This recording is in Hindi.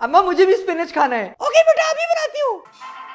अम्मा मुझे भी स्पिनच खाना है। ओके बेटा अभी बनाती हूँ।